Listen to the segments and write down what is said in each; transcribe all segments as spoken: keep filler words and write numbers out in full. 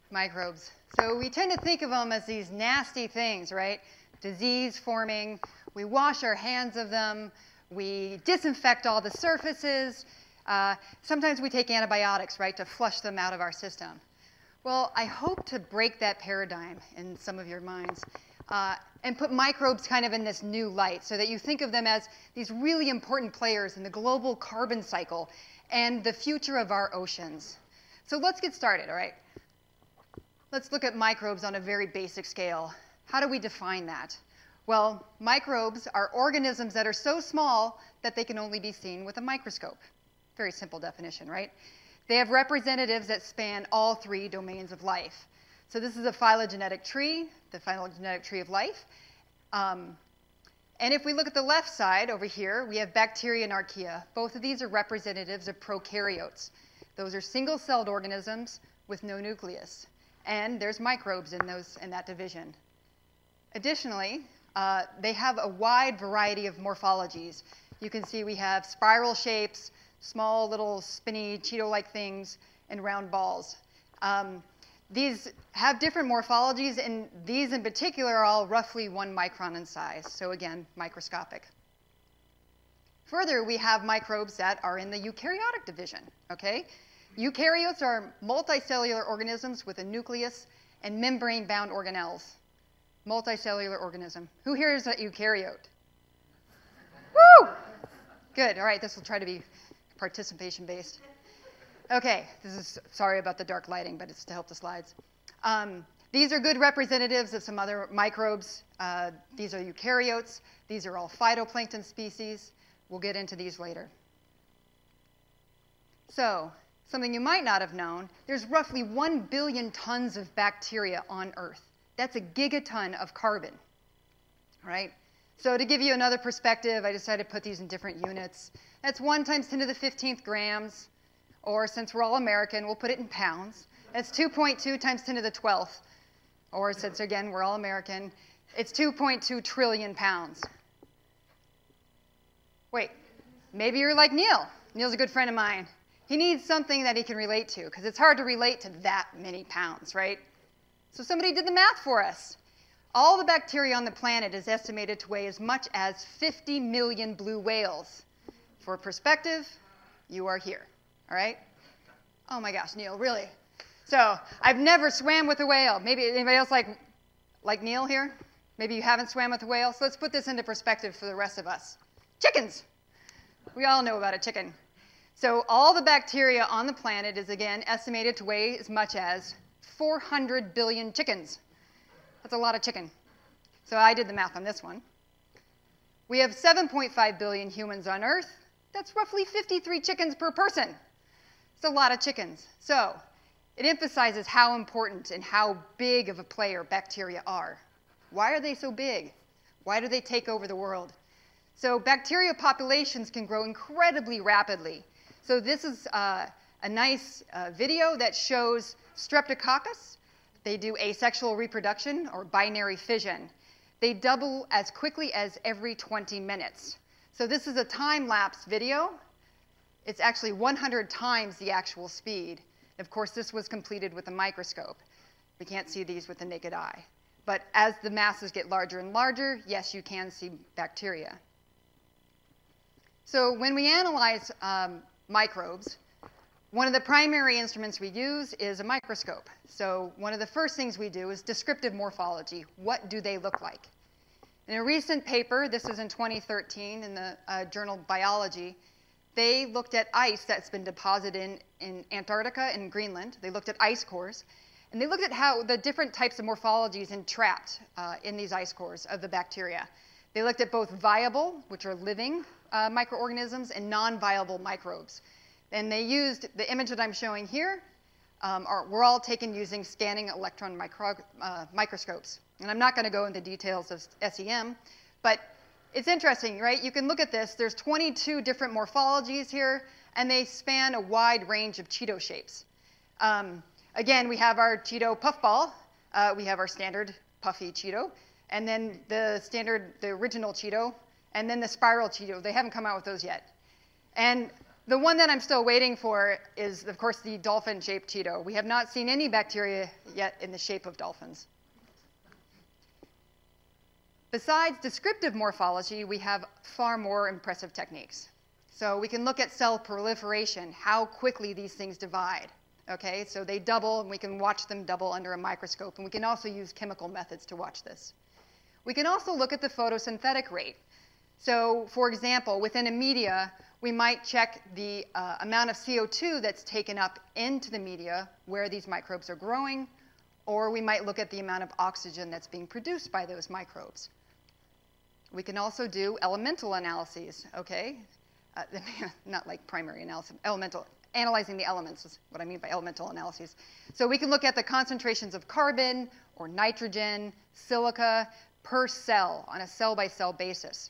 Microbes. So we tend to think of them as these nasty things, right? Disease-forming. We wash our hands of them. We disinfect all the surfaces. Uh, sometimes we take antibiotics, right, to flush them out of our system. Well, I hope to break that paradigm in some of your minds uh, and put microbes kind of in this new light so that you think of them as these really important players in the global carbon cycle and the future of our oceans. So let's get started, all right? Let's look at microbes on a very basic scale. How do we define that? Well, microbes are organisms that are so small that they can only be seen with a microscope. Very simple definition, right? They have representatives that span all three domains of life. So this is a phylogenetic tree, the phylogenetic tree of life. Um, and if we look at the left side over here, we have bacteria and archaea. Both of these are representatives of prokaryotes. Those are single-celled organisms with no nucleus. And there's microbes in, those, in that division. Additionally, uh, they have a wide variety of morphologies. You can see we have spiral shapes, small little spinny Cheeto-like things, and round balls. Um, these have different morphologies, and these in particular are all roughly one micron in size. So again, microscopic. Further, we have microbes that are in the eukaryotic division, okay? Eukaryotes are multicellular organisms with a nucleus and membrane-bound organelles. Multicellular organism. Who here is a eukaryote? Woo! Good. All right, this will try to be participation-based. Okay, this is, sorry about the dark lighting, but it's to help the slides. Um, these are good representatives of some other microbes. Uh, these are eukaryotes. These are all phytoplankton species. We'll get into these later. So, something you might not have known, there's roughly one billion tons of bacteria on Earth. That's a gigaton of carbon, all right? So to give you another perspective, I decided to put these in different units. That's one times ten to the fifteenth grams, or since we're all American, we'll put it in pounds. That's two point two times ten to the twelfth, or since, again, we're all American, it's two point two trillion pounds. Wait, maybe you're like Neil. Neil's a good friend of mine. He needs something that he can relate to, because it's hard to relate to that many pounds, right? So somebody did the math for us. All the bacteria on the planet is estimated to weigh as much as fifty million blue whales. For perspective, you are here, all right? Oh my gosh, Neil, really? So I've never swam with a whale. Maybe anybody else like, like Neil here? Maybe you haven't swam with a whale. So let's put this into perspective for the rest of us. Chickens. We all know about a chicken. So all the bacteria on the planet is, again, estimated to weigh as much as four hundred billion chickens. That's a lot of chicken. So I did the math on this one. We have seven point five billion humans on Earth. That's roughly fifty-three chickens per person. It's a lot of chickens. So it emphasizes how important and how big of a player bacteria are. Why are they so big? Why do they take over the world? So bacteria populations can grow incredibly rapidly. So this is uh, a nice uh, video that shows Streptococcus. They do asexual reproduction, or binary fission. They double as quickly as every twenty minutes. So this is a time-lapse video. It's actually one hundred times the actual speed. Of course, this was completed with a microscope. We can't see these with the naked eye. But as the masses get larger and larger, yes, you can see bacteria. So when we analyze um, microbes, one of the primary instruments we use is a microscope. So one of the first things we do is descriptive morphology. What do they look like? In a recent paper, this was in twenty thirteen in the uh, journal Biology, they looked at ice that's been deposited in, in Antarctica and Greenland. They looked at ice cores, and they looked at how the different types of morphologies entrapped uh, in these ice cores of the bacteria. They looked at both viable, which are living uh, microorganisms, and non-viable microbes. And they used the image that I'm showing here. Um, are, were all taken using scanning electron micro, uh, microscopes. And I'm not going to go into details of S E M, but it's interesting, right? You can look at this. There's twenty-two different morphologies here, and they span a wide range of Cheeto shapes. Um, again, we have our Cheeto puffball. Uh, we have our standard puffy Cheeto, and then the standard, the original Cheeto, and then the spiral Cheeto. They haven't come out with those yet. And The one that I'm still waiting for is, of course, the dolphin-shaped Cheeto. We have not seen any bacteria yet in the shape of dolphins. Besides descriptive morphology, we have far more impressive techniques. So we can look at cell proliferation, how quickly these things divide. Okay, so they double, and we can watch them double under a microscope, and we can also use chemical methods to watch this. We can also look at the photosynthetic rate. So, for example, within a media, we might check the uh, amount of C O two that's taken up into the media where these microbes are growing, or we might look at the amount of oxygen that's being produced by those microbes. We can also do elemental analyses, okay? Uh, not like primary analysis, elemental, analyzing the elements is what I mean by elemental analyses. So we can look at the concentrations of carbon or nitrogen, silica per cell on a cell-by-cell basis.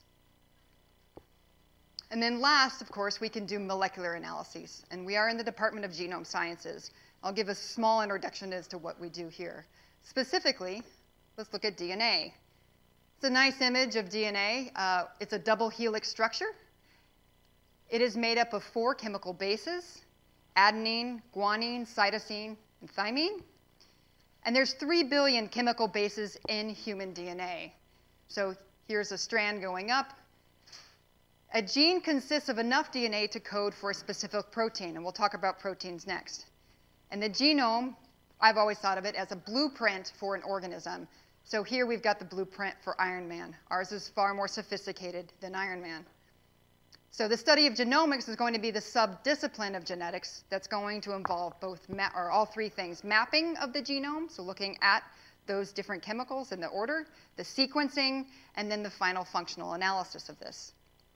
And then last, of course, we can do molecular analyses. And we are in the Department of Genome Sciences. I'll give a small introduction as to what we do here. Specifically, let's look at D N A. It's a nice image of D N A. Uh, it's a double helix structure. It is made up of four chemical bases: adenine, guanine, cytosine, and thymine. And there's three billion chemical bases in human D N A. So here's a strand going up. A gene consists of enough D N A to code for a specific protein, and we'll talk about proteins next. And the genome, I've always thought of it as a blueprint for an organism. So here we've got the blueprint for Iron Man. Ours is far more sophisticated than Iron Man. So the study of genomics is going to be the sub-discipline of genetics that's going to involve both, ma or all three things: mapping of the genome, so looking at those different chemicals in the order, the sequencing, and then the final functional analysis of this.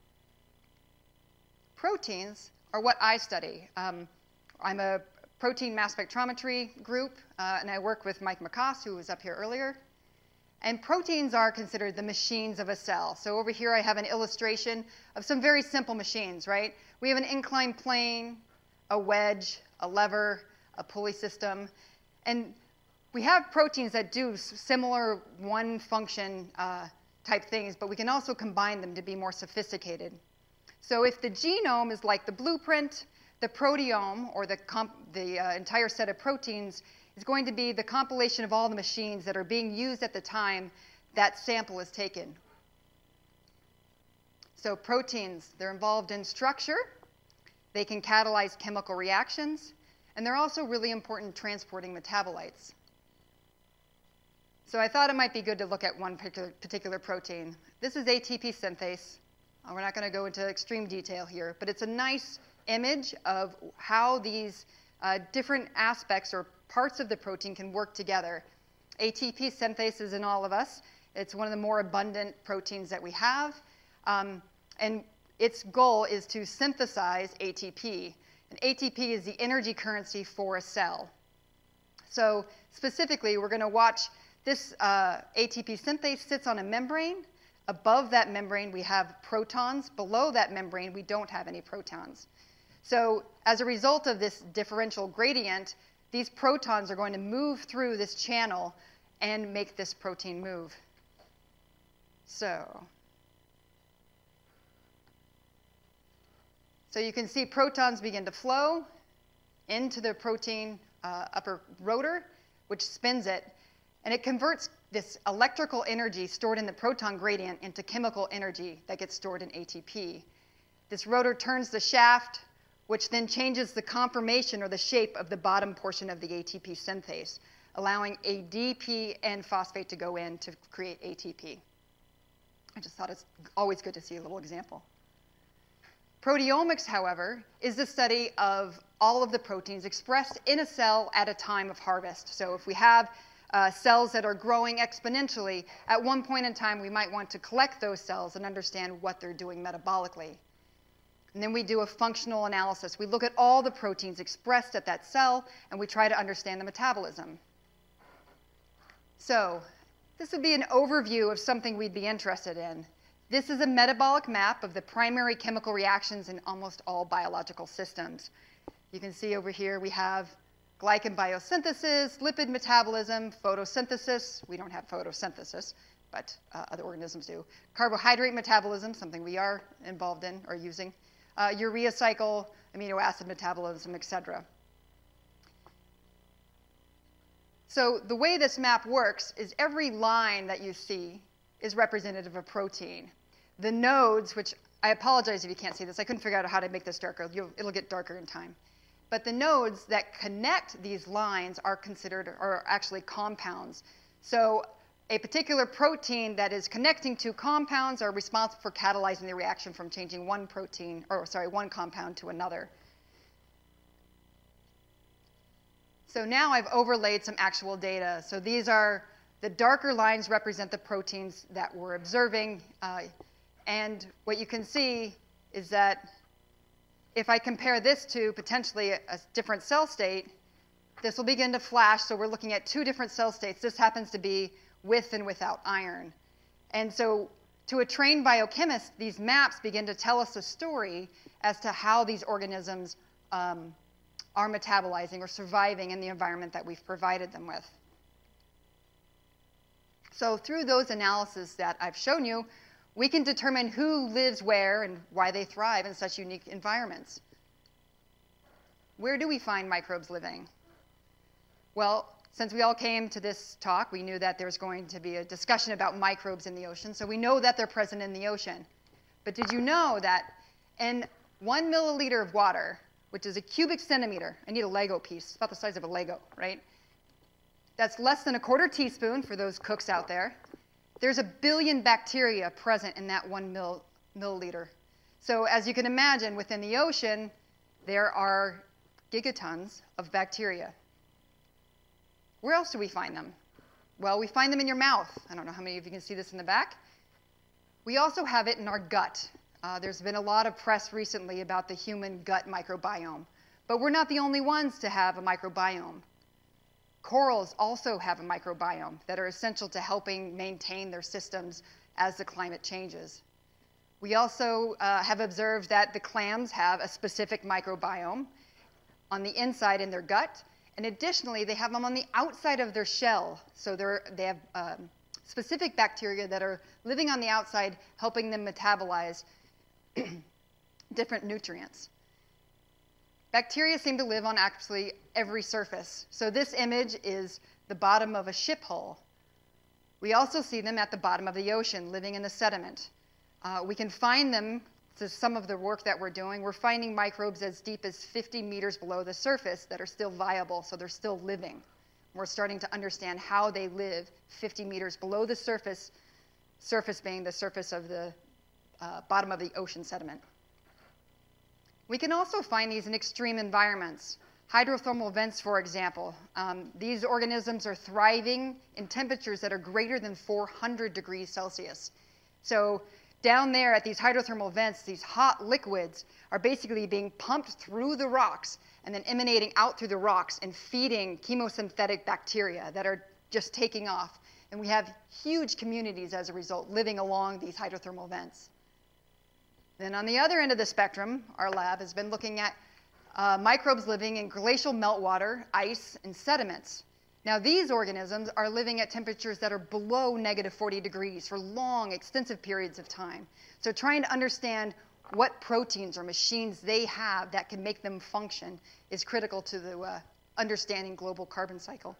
Proteins are what I study. Um, I'm a protein mass spectrometry group, uh, and I work with Mike McCoss, who was up here earlier. And proteins are considered the machines of a cell. So over here I have an illustration of some very simple machines, right? We have an inclined plane, a wedge, a lever, a pulley system. And we have proteins that do similar one function uh, type things, but we can also combine them to be more sophisticated. So if the genome is like the blueprint, the proteome, or the, comp the uh, entire set of proteins, is going to be the compilation of all the machines that are being used at the time that sample is taken. So proteins, they're involved in structure, they can catalyze chemical reactions, and they're also really important transporting metabolites. So I thought it might be good to look at one particular, particular protein. This is A T P synthase. Uh, we're not going to go into extreme detail here, but it's a nice image of how these uh, different aspects or parts of the protein can work together. A T P synthase is in all of us. It's one of the more abundant proteins that we have. Um, and its goal is to synthesize A T P. And A T P is the energy currency for a cell. So specifically, we're going to watch this uh, A T P synthase sits on a membrane. Above that membrane, we have protons. Below that membrane, we don't have any protons. So as a result of this differential gradient, these protons are going to move through this channel and make this protein move. So, so you can see protons begin to flow into the protein uh, upper rotor, which spins it, and it converts this electrical energy stored in the proton gradient into chemical energy that gets stored in A T P. This rotor turns the shaft, which then changes the conformation or the shape of the bottom portion of the A T P synthase, allowing A D P and phosphate to go in to create A T P. I just thought it's always good to see a little example. Proteomics, however, is the study of all of the proteins expressed in a cell at a time of harvest. So if we have uh, cells that are growing exponentially, at one point in time we might want to collect those cells and understand what they're doing metabolically. And then we do a functional analysis. We look at all the proteins expressed at that cell, and we try to understand the metabolism. So this would be an overview of something we'd be interested in. This is a metabolic map of the primary chemical reactions in almost all biological systems. You can see over here we have glycan biosynthesis, lipid metabolism, photosynthesis. We don't have photosynthesis, but uh, other organisms do. Carbohydrate metabolism, something we are involved in or using. Uh, urea cycle, amino acid metabolism, et cetera. So the way this map works is every line that you see is representative of a protein. The nodes, which I apologize if you can't see this. I couldn't figure out how to make this darker. You'll, it'll get darker in time. But the nodes that connect these lines are considered, are actually compounds. So a particular protein that is connecting two compounds are responsible for catalyzing the reaction from changing one protein, or sorry, one compound to another. So now I've overlaid some actual data. So these are, the darker lines represent the proteins that we're observing. Uh, and what you can see is that if I compare this to potentially a, a different cell state, this will begin to flash. So we're looking at two different cell states. This happens to be with and without iron. And so to a trained biochemist, these maps begin to tell us a story as to how these organisms um, are metabolizing or surviving in the environment that we've provided them with. So through those analyses that I've shown you, we can determine who lives where and why they thrive in such unique environments. Where do we find microbes living? Well, since we all came to this talk, we knew that there's going to be a discussion about microbes in the ocean, so we know that they're present in the ocean. But did you know that in one milliliter of water, which is a cubic centimeter, I need a Lego piece, about the size of a Lego, right? That's less than a quarter teaspoon for those cooks out there. There's a billion bacteria present in that one mil, milliliter. So as you can imagine, within the ocean, there are gigatons of bacteria. Where else do we find them? Well, we find them in your mouth. I don't know how many of you can see this in the back. We also have it in our gut. Uh, there's been a lot of press recently about the human gut microbiome. But we're not the only ones to have a microbiome. Corals also have a microbiome that are essential to helping maintain their systems as the climate changes. We also uh, have observed that the clams have a specific microbiome on the inside in their gut. And additionally, they have them on the outside of their shell. So they're, they have um, specific bacteria that are living on the outside, helping them metabolize different nutrients. Bacteria seem to live on actually every surface. So this image is the bottom of a ship hull. We also see them at the bottom of the ocean, living in the sediment. Uh, we can find them, to some of the work that we're doing, we're finding microbes as deep as fifty meters below the surface that are still viable, so they're still living. We're starting to understand how they live fifty meters below the surface, surface being the surface of the uh, bottom of the ocean sediment. We can also find these in extreme environments. Hydrothermal vents, for example. Um, these organisms are thriving in temperatures that are greater than four hundred degrees Celsius. So down there at these hydrothermal vents, these hot liquids are basically being pumped through the rocks and then emanating out through the rocks and feeding chemosynthetic bacteria that are just taking off. And we have huge communities as a result living along these hydrothermal vents. Then on the other end of the spectrum, our lab has been looking at uh, microbes living in glacial meltwater, ice, and sediments. Now, these organisms are living at temperatures that are below negative forty degrees for long, extensive periods of time. So trying to understand what proteins or machines they have that can make them function is critical to the uh, understanding global carbon cycle.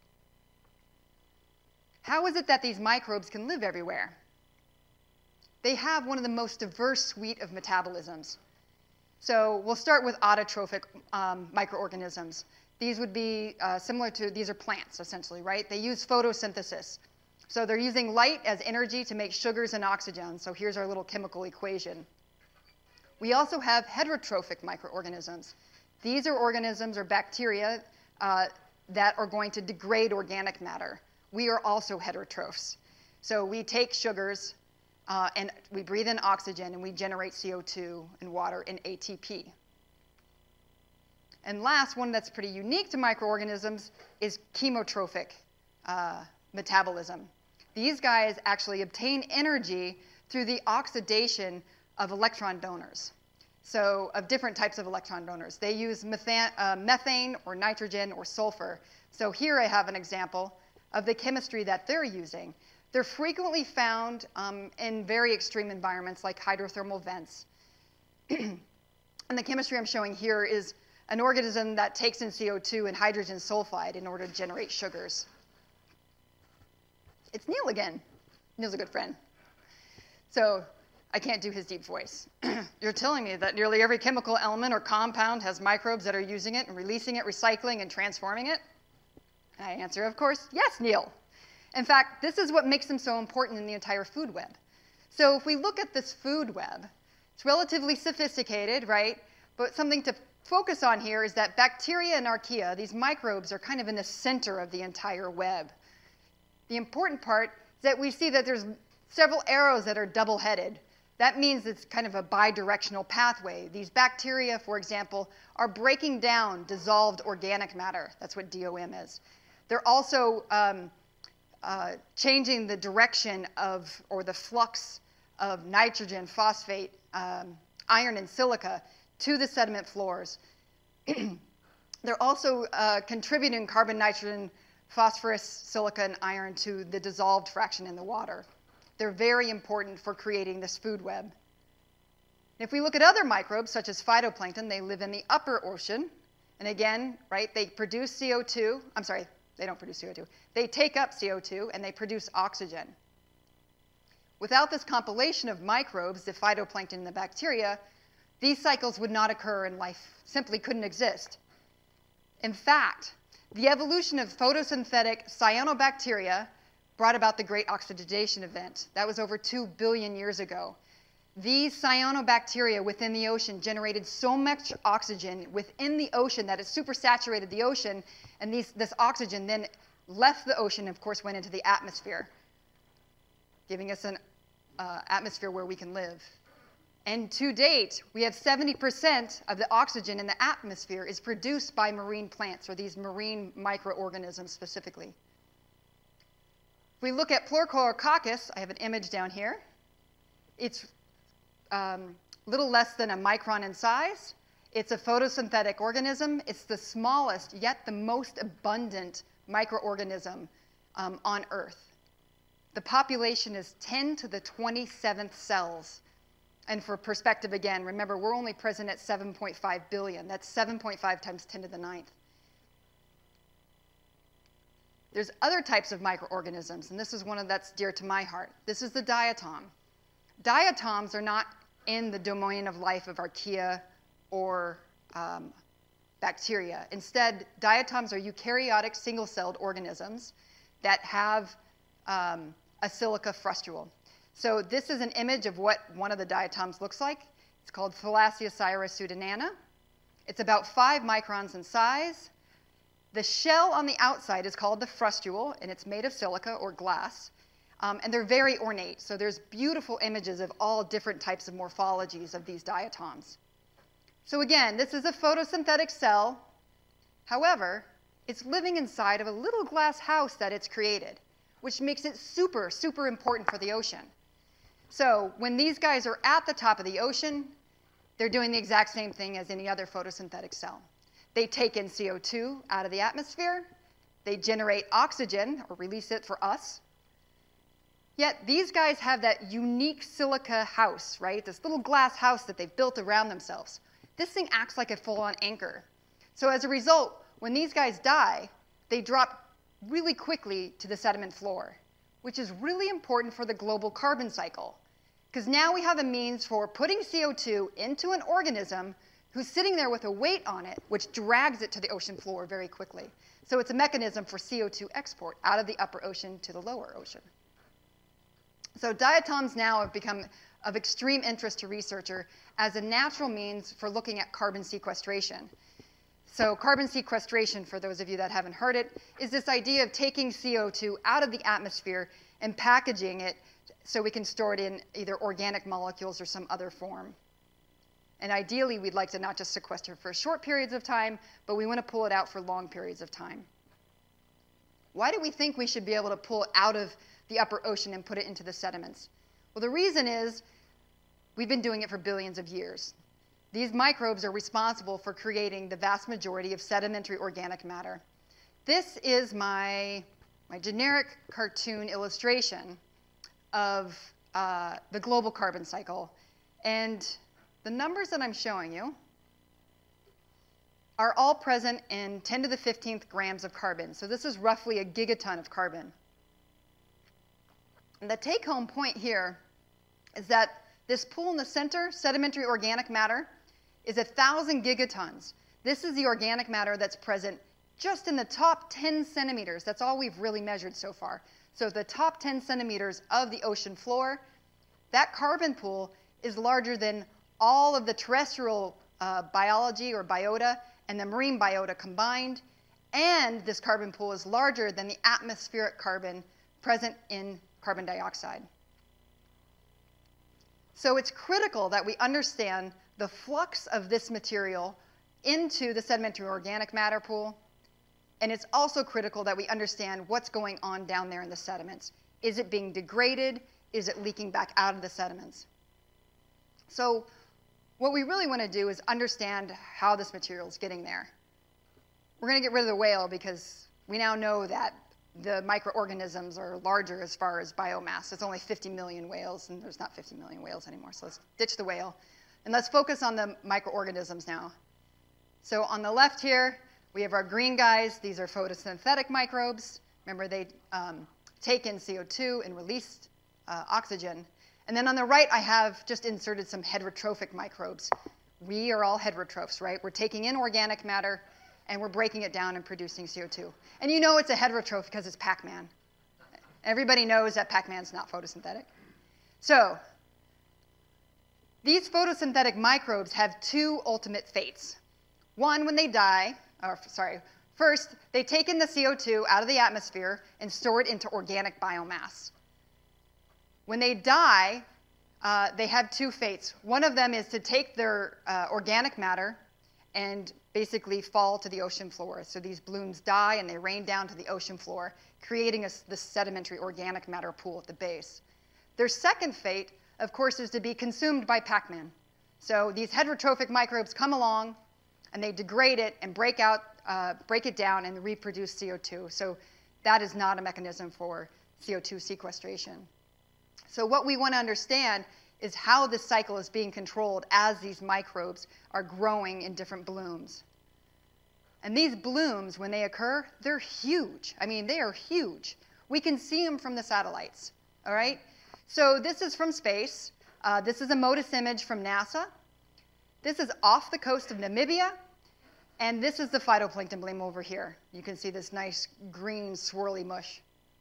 How is it that these microbes can live everywhere? They have one of the most diverse suite of metabolisms. So we'll start with autotrophic um, microorganisms. These would be uh, similar to, these are plants essentially, right? They use photosynthesis. So they're using light as energy to make sugars and oxygen. So here's our little chemical equation. We also have heterotrophic microorganisms. These are organisms or bacteria uh, that are going to degrade organic matter. We are also heterotrophs. So we take sugars uh, and we breathe in oxygen and we generate C O two and water and A T P. And last, one that's pretty unique to microorganisms is chemotrophic uh, metabolism. These guys actually obtain energy through the oxidation of electron donors. So of different types of electron donors. They use methane, uh, methane or nitrogen or sulfur. So here I have an example of the chemistry that they're using. They're frequently found um, in very extreme environments like hydrothermal vents. And the chemistry I'm showing here is an organism that takes in C O two and hydrogen sulfide in order to generate sugars. It's Neil again. Neil's a good friend. So I can't do his deep voice. You're telling me that nearly every chemical element or compound has microbes that are using it and releasing it, recycling and transforming it? I answer, of course, yes, Neil. In fact, this is what makes them so important in the entire food web. So if we look at this food web, it's relatively sophisticated, right? But something to focus on here is that bacteria and archaea, these microbes, are kind of in the center of the entire web. The important part is that we see that there's several arrows that are double-headed. That means it's kind of a bidirectional pathway. These bacteria, for example, are breaking down dissolved organic matter. That's what D O M is. They're also um, uh, changing the direction of, or the flux of nitrogen, phosphate, um, iron, and silica to the sediment floors. They're also uh, contributing carbon, nitrogen, phosphorus, silica, and iron to the dissolved fraction in the water. They're very important for creating this food web. If we look at other microbes, such as phytoplankton, they live in the upper ocean. And again, right, they produce C O two. I'm sorry, they don't produce C O two. They take up C O two, and they produce oxygen. Without this compilation of microbes, the phytoplankton and the bacteria, these cycles would not occur and life simply couldn't exist. In fact, the evolution of photosynthetic cyanobacteria brought about the great oxidation event. That was over two billion years ago. These cyanobacteria within the ocean generated so much oxygen within the ocean that it supersaturated the ocean, and these, this oxygen then left the ocean and, of course, went into the atmosphere, giving us an uh, atmosphere where we can live. And to date, we have seventy percent of the oxygen in the atmosphere is produced by marine plants, or these marine microorganisms specifically. If we look at Pleurococcus, I have an image down here. It's um, little less than a micron in size. It's a photosynthetic organism. It's the smallest, yet the most abundant microorganism um, on Earth. The population is ten to the twenty-seventh cells. And for perspective again, remember, we're only present at seven point five billion. That's seven point five times ten to the ninth. There's other types of microorganisms, and this is one of that's dear to my heart. This is the diatom. Diatoms are not in the domain of life of archaea or um, bacteria. Instead, diatoms are eukaryotic single-celled organisms that have um, a silica frustule. So this is an image of what one of the diatoms looks like. It's called Thalassiocyra pseudonana. It's about five microns in size. The shell on the outside is called the frustule, and it's made of silica or glass. Um, and they're very ornate. So there's beautiful images of all different types of morphologies of these diatoms. So again, this is a photosynthetic cell. However, it's living inside of a little glass house that it's created, which makes it super, super important for the ocean. So when these guys are at the top of the ocean, they're doing the exact same thing as any other photosynthetic cell. They take in C O two out of the atmosphere. They generate oxygen, or release it for us. Yet these guys have that unique silica house, right? This little glass house that they've built around themselves. This thing acts like a full-on anchor. So as a result, when these guys die, they drop really quickly to the sediment floor, which is really important for the global carbon cycle. Because now we have a means for putting C O two into an organism who's sitting there with a weight on it, which drags it to the ocean floor very quickly. So it's a mechanism for C O two export out of the upper ocean to the lower ocean. So diatoms now have become of extreme interest to researchers as a natural means for looking at carbon sequestration. So carbon sequestration, for those of you that haven't heard it, is this idea of taking C O two out of the atmosphere and packaging it so we can store it in either organic molecules or some other form. And ideally, we'd like to not just sequester for short periods of time, but we want to pull it out for long periods of time. Why do we think we should be able to pull it out of the upper ocean and put it into the sediments? Well, the reason is we've been doing it for billions of years. These microbes are responsible for creating the vast majority of sedimentary organic matter. This is my, my generic cartoon illustration of uh, the global carbon cycle. And the numbers that I'm showing you are all present in ten to the fifteenth grams of carbon. So this is roughly a gigaton of carbon. And the take-home point here is that this pool in the center, sedimentary organic matter, is one thousand gigatons. This is the organic matter that's present just in the top ten centimeters. That's all we've really measured so far. So the top ten centimeters of the ocean floor, that carbon pool is larger than all of the terrestrial uh, biology or biota and the marine biota combined. And this carbon pool is larger than the atmospheric carbon present in carbon dioxide. So it's critical that we understand the flux of this material into the sedimentary organic matter pool. And it's also critical that we understand what's going on down there in the sediments. Is it being degraded? Is it leaking back out of the sediments? So what we really want to do is understand how this material is getting there. We're going to get rid of the whale because we now know that the microorganisms are larger as far as biomass. It's only fifty million whales, and there's not fifty million whales anymore, so let's ditch the whale. And let's focus on the microorganisms now. So on the left here, we have our green guys. These are photosynthetic microbes. Remember, they um, take in C O two and release uh, oxygen. And then on the right, I have just inserted some heterotrophic microbes. We are all heterotrophs, right? We're taking in organic matter, and we're breaking it down and producing C O two. And you know it's a heterotroph because it's Pac-Man. Everybody knows that Pac-Man's not photosynthetic. So these photosynthetic microbes have two ultimate fates. One, when they die, or sorry, first, they take in the C O two out of the atmosphere and store it into organic biomass. When they die, uh, they have two fates. One of them is to take their uh, organic matter and basically fall to the ocean floor. So these blooms die and they rain down to the ocean floor, creating a, this sedimentary organic matter pool at the base. Their second fate, of course, is to be consumed by Pac-Man. So these heterotrophic microbes come along and they degrade it and break out, uh, break it down and reproduce C O two. So that is not a mechanism for C O two sequestration. So what we want to understand is how this cycle is being controlled as these microbes are growing in different blooms. And these blooms, when they occur, they're huge. I mean, they are huge. We can see them from the satellites, all right? So this is from space. Uh, this is a MODIS image from NASA. This is off the coast of Namibia. And this is the phytoplankton bloom over here. You can see this nice green swirly mush.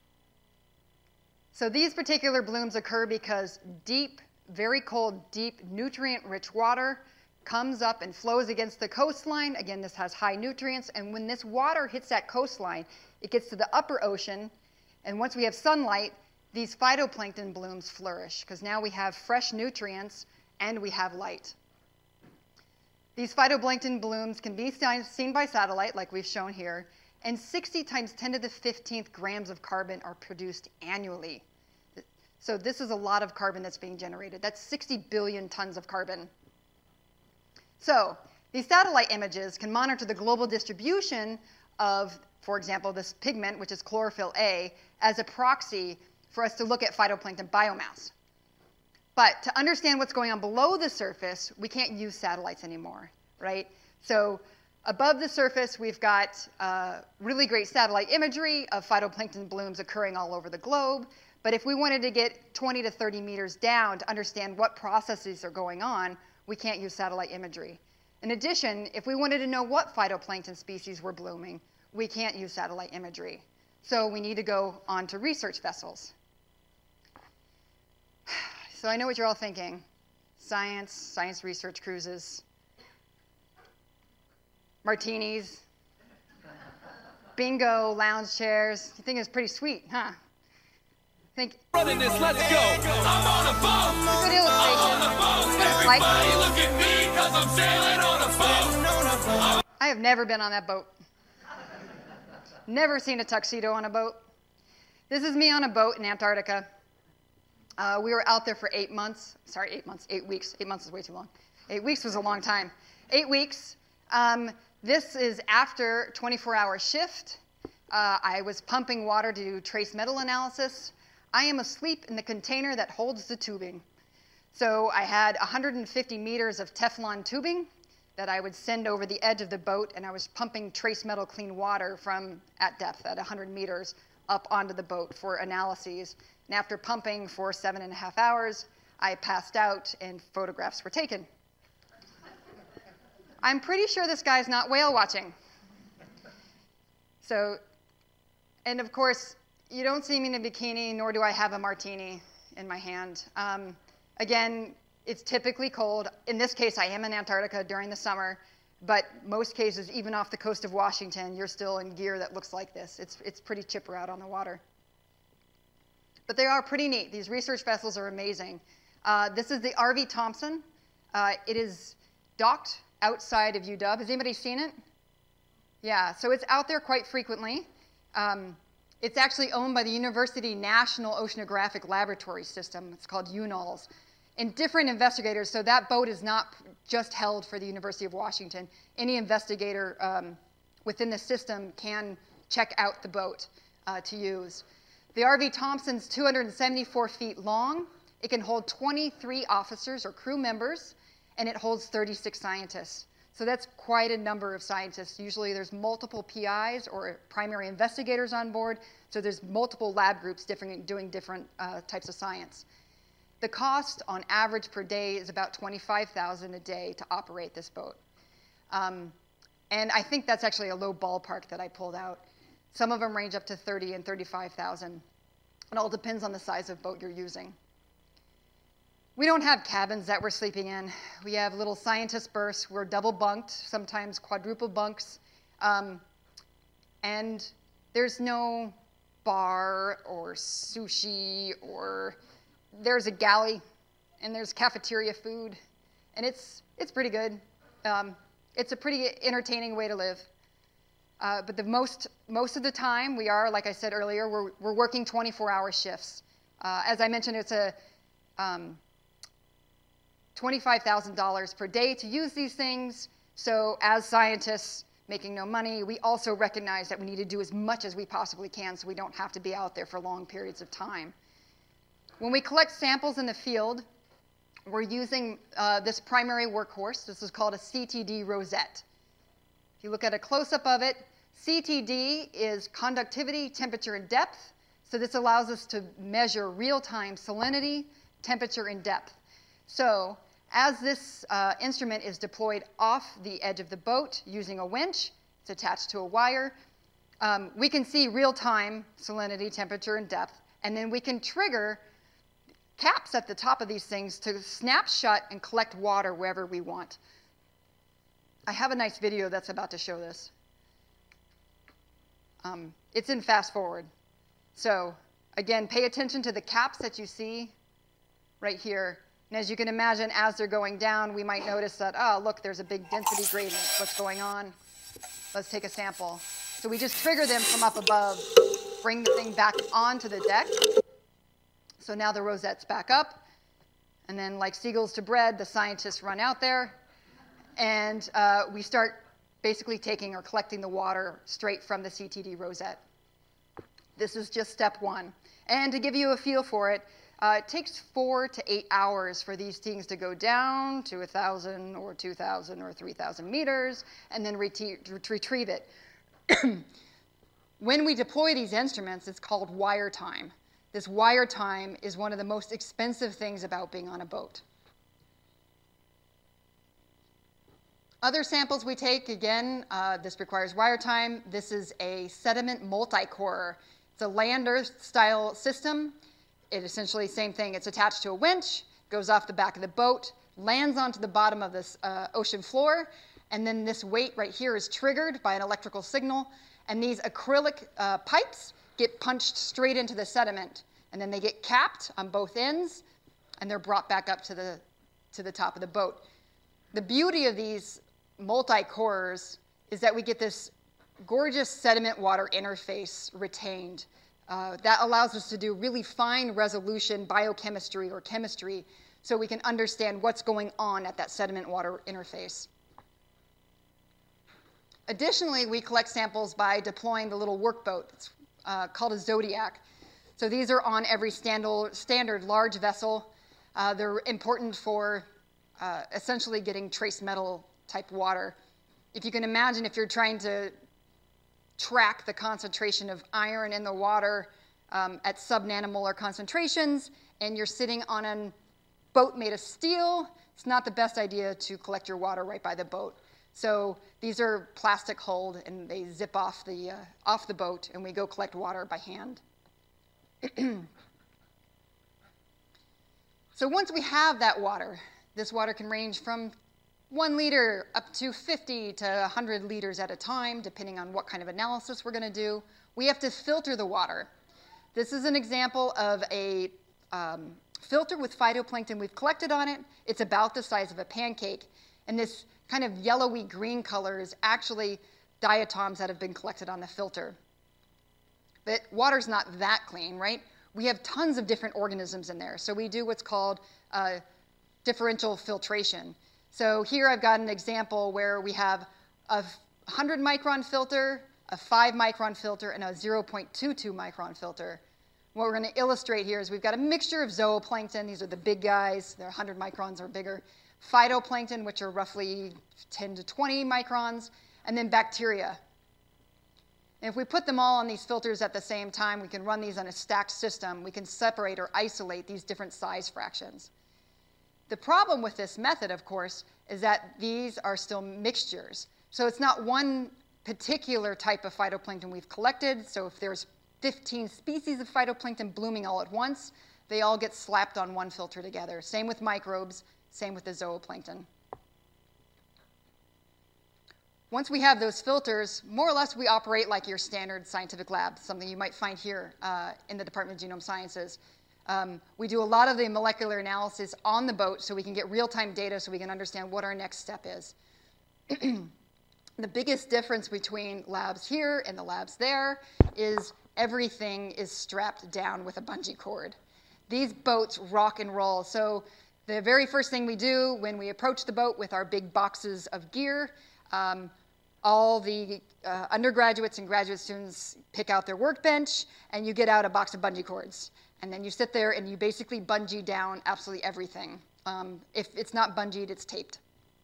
So these particular blooms occur because deep, very cold, deep, nutrient-rich water comes up and flows against the coastline. Again, this has high nutrients. And when this water hits that coastline, it gets to the upper ocean. And once we have sunlight, these phytoplankton blooms flourish because now we have fresh nutrients and we have light. These phytoplankton blooms can be seen by satellite, like we've shown here, and sixty times ten to the fifteenth grams of carbon are produced annually. So this is a lot of carbon that's being generated. That's sixty billion tons of carbon. So these satellite images can monitor the global distribution of, for example, this pigment, which is chlorophyll A, as a proxy for us to look at phytoplankton biomass. But to understand what's going on below the surface, we can't use satellites anymore, right? So above the surface, we've got uh, really great satellite imagery of phytoplankton blooms occurring all over the globe. But if we wanted to get twenty to thirty meters down to understand what processes are going on, we can't use satellite imagery. In addition, if we wanted to know what phytoplankton species were blooming, we can't use satellite imagery. So we need to go on to research vessels. So I know what you're all thinking. Science, science research cruises, martinis, bingo, lounge chairs. You think it's pretty sweet, huh? Think. Running this, let's go. I'm on a boat. Good illustration. I'm on a boat. What it's like. Everybody look at me 'cause I'm sailing on a boat. I have never been on that boat. Never seen a tuxedo on a boat. This is me on a boat in Antarctica. Uh, we were out there for eight months. Sorry, eight months, eight weeks. Eight months is way too long. Eight weeks was a long time. Eight weeks. Um, this is after twenty-four hour shift. Uh, I was pumping water to do trace metal analysis. I am asleep in the container that holds the tubing. So I had one hundred fifty meters of Teflon tubing that I would send over the edge of the boat, and I was pumping trace metal clean water from at depth at one hundred meters up onto the boat for analyses. And after pumping for seven and a half hours, I passed out and photographs were taken. I'm pretty sure this guy's not whale watching. So, and of course, you don't see me in a bikini, nor do I have a martini in my hand. Um, again, it's typically cold. In this case, I am in Antarctica during the summer, but most cases, even off the coast of Washington, you're still in gear that looks like this. It's, it's pretty chipper out on the water. But they are pretty neat. These research vessels are amazing. Uh, this is the R V Thompson. Uh, it is docked outside of U W. Has anybody seen it? Yeah, so it's out there quite frequently. Um, it's actually owned by the University National Oceanographic Laboratory System. It's called U N O L S. And different investigators, so that boat is not just held for the University of Washington. Any investigator um, within the system can check out the boat uh, to use. The R V Thompson's two hundred seventy-four feet long. It can hold twenty-three officers or crew members, and it holds thirty-six scientists. So that's quite a number of scientists. Usually there's multiple P Is or primary investigators on board, so there's multiple lab groups different, doing different uh, types of science. The cost on average per day is about twenty-five thousand dollars a day to operate this boat. Um, and I think that's actually a low ballpark that I pulled out. Some of them range up to thirty thousand dollars and thirty-five thousand dollars. It all depends on the size of boat you're using. We don't have cabins that we're sleeping in. We have little scientist berths. We're double bunked, sometimes quadruple bunks. Um, and there's no bar or sushi, or there's a galley and there's cafeteria food. And it's, it's pretty good. Um, it's a pretty entertaining way to live. Uh, but the most, most of the time we are, like I said earlier, we're, we're working twenty-four hour shifts. Uh, as I mentioned, it's a um, twenty-five thousand dollars per day to use these things. So as scientists making no money, we also recognize that we need to do as much as we possibly can so we don't have to be out there for long periods of time. When we collect samples in the field, we're using uh, this primary workhorse. This is called a C T D rosette. If you look at a close-up of it, C T D is conductivity, temperature, and depth. So this allows us to measure real-time salinity, temperature, and depth. So as this uh, instrument is deployed off the edge of the boat using a winch, it's attached to a wire, um, we can see real-time salinity, temperature, and depth. And then we can trigger caps at the top of these things to snap shut and collect water wherever we want. I have a nice video that's about to show this. Um, it's in fast forward. So again, pay attention to the caps that you see right here. And as you can imagine, as they're going down, we might notice that, oh, look, there's a big density gradient. What's going on? Let's take a sample. So we just trigger them from up above, bring the thing back onto the deck. So now the rosette's back up. And then like seagulls to bread, the scientists run out there. And uh, we start basically taking or collecting the water straight from the C T D rosette. This is just step one. And to give you a feel for it, uh, it takes four to eight hours for these things to go down to one thousand or two thousand or three thousand meters and then ret- retrieve it. When we deploy these instruments, it's called wire time. This wire time is one of the most expensive things about being on a boat. Other samples we take, again, uh, this requires wire time. This is a sediment multi-corer. It's a lander-style system. It essentially, same thing. It's attached to a winch, goes off the back of the boat, lands onto the bottom of this uh, ocean floor, and then this weight right here is triggered by an electrical signal, and these acrylic uh, pipes get punched straight into the sediment, and then they get capped on both ends, and they're brought back up to the, to the top of the boat. The beauty of these multi-corers is that we get this gorgeous sediment-water interface retained. Uh, that allows us to do really fine resolution biochemistry or chemistry so we can understand what's going on at that sediment-water interface. Additionally, we collect samples by deploying the little workboat. It's uh, called a Zodiac. So these are on every standard, standard large vessel. Uh, they're important for uh, essentially getting trace metal type water. If you can imagine, if you're trying to track the concentration of iron in the water um, at sub-nanomolar concentrations, and you're sitting on a boat made of steel, it's not the best idea to collect your water right by the boat. So these are plastic hulled, and they zip off the, uh, off the boat, and we go collect water by hand. So once we have that water, this water can range from one liter up to fifty to one hundred liters at a time, depending on what kind of analysis we're going to do. We have to filter the water. This is an example of a um, filter with phytoplankton we've collected on it. It's about the size of a pancake. And this kind of yellowy green color is actually diatoms that have been collected on the filter. But water's not that clean, right? We have tons of different organisms in there. So we do what's called uh, differential filtration. So here I've got an example where we have a one hundred micron filter, a five micron filter, and a zero point two two micron filter. What we're going to illustrate here is we've got a mixture of zooplankton. These are the big guys. They're one hundred microns or bigger. Phytoplankton, which are roughly ten to twenty microns, and then bacteria. And if we put them all on these filters at the same time, we can run these on a stacked system. We can separate or isolate these different size fractions. The problem with this method, of course, is that these are still mixtures. So it's not one particular type of phytoplankton we've collected. So if there's fifteen species of phytoplankton blooming all at once, they all get slapped on one filter together. Same with microbes, same with the zooplankton. Once we have those filters, more or less we operate like your standard scientific lab, something you might find here uh, in the Department of Genome Sciences. Um, we do a lot of the molecular analysis on the boat so we can get real-time data so we can understand what our next step is. The biggest difference between labs here and the labs there is everything is strapped down with a bungee cord. These boats rock and roll. So the very first thing we do when we approach the boat with our big boxes of gear, um, all the uh, undergraduates and graduate students pick out their workbench, and you get out a box of bungee cords. And then you sit there and you basically bungee down absolutely everything. Um, if it's not bungeed, it's taped.